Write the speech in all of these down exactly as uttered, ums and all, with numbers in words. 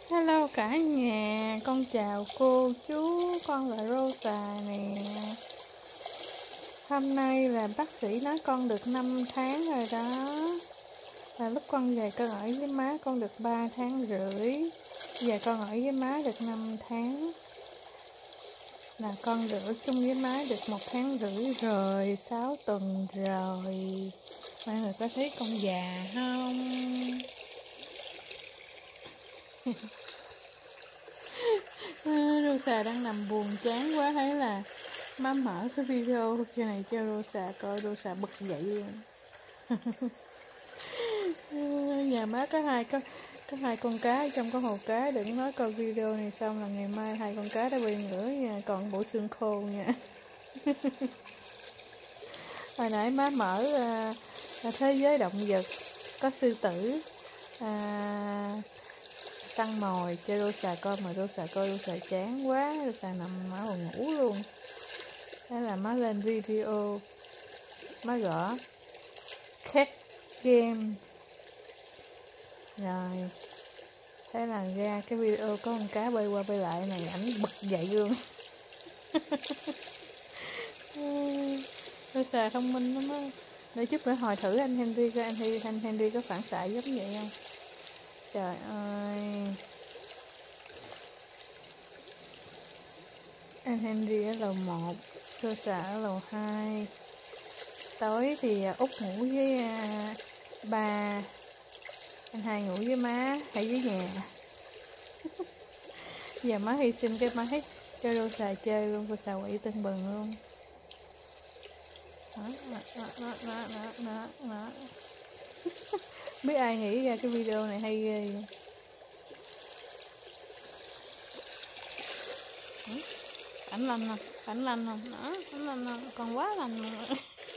Hello cả nhà, con chào cô chú, con là Rosa nè. Hôm nay là bác sĩ nói con được năm tháng rồi đó. Là lúc con về con ở với má con được ba tháng rưỡi. Giờ con ở với má được năm tháng. Là con được ở chung với má được một tháng rưỡi rồi, sáu tuần rồi. Mọi người có thấy con già không? Rosa đang nằm buồn chán quá, thấy là má mở cái video kia này cho Rosa coi, Rosa bật dậy luôn. Nhà má có hai có có hai con cá trong cái hồ cá, đừng nói coi video này xong là ngày mai hai con cá đã bị nữa nha, còn bộ xương khô nha. Hồi nãy má mở uh, thế giới động vật, có sư tử uh, săn mồi cho Rosa coi, mà Rosa coi Rosa chán quá, Rosa nằm ở hồ ngủ luôn. Thế là má lên video, má gõ cat game rồi, thế là ra cái video có con cá bơi qua bơi lại này, ảnh bật dậy luôn. Rosa thông minh lắm á. Để chút nữa hỏi thử anh Henry coi anh, anh Henry có phản xạ giống vậy không. Trời ơi, anh Henry ở lầu một, Rosa ở lầu hai. Tối thì Út ngủ với uh, ba, anh hai ngủ với má hay với nhà. Giờ má hy sinh cái máy cho Rosa chơi luôn, Rosa quậy tưng bừng luôn. Đó, đó, đó, đó, đó, đó, đó. Biết ai nghĩ ra cái video này hay ghê vậy? Ảnh lành không? Ảnh lành không? Đó, ảnh lành không? Còn quá lành mà.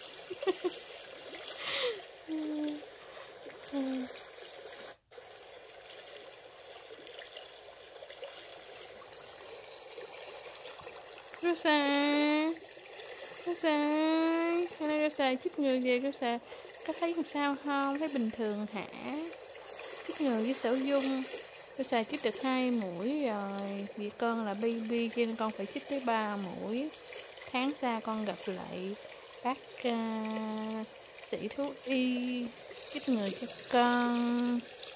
Rosa, Rosa, hôm nay Rosa chích ngừa về, Rosa có thấy làm sao không? Thấy bình thường hả? Chích ngừa với sổ dung, Rosa chích được hai mũi rồi. Vì con là baby cho nên con phải chích tới ba mũi. Tháng sau con gặp lại bác uh, sĩ thú y chích ngừa cho con.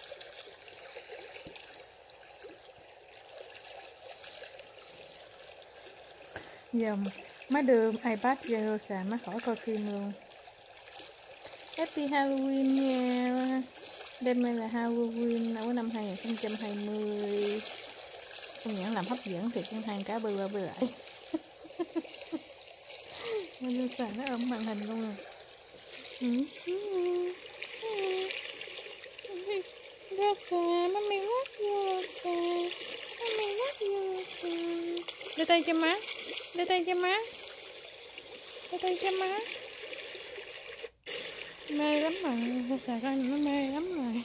Giờ má đưa iPad cho Rosa, má khỏi coi phim luôn. Happy Halloween nha. Đêm nay là Halloween của năm hai không hai không. Công nhận làm hấp dẫn thì con hai cá bơi qua bơi lại. Rosa nó ôm màn hình luôn rồi. Rosa, mommy love you, Rosa. Mommy love you, Rosa. Đưa tay cho má, đưa tay cho má, đưa tay cho má. Mê lắm rồi, Rosa coi nó mê lắm rồi.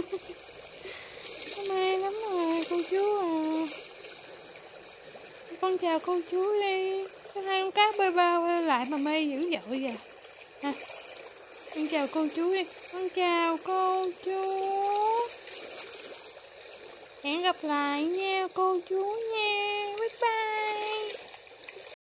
Nó mê lắm rồi, cô chú à. Con chào cô chú đi. Cái hai con cá bơi bao bơi lại mà mê dữ dội vậy. Ha. Con chào cô chú đi. Con chào cô chú. Hẹn gặp lại nha cô chú nha.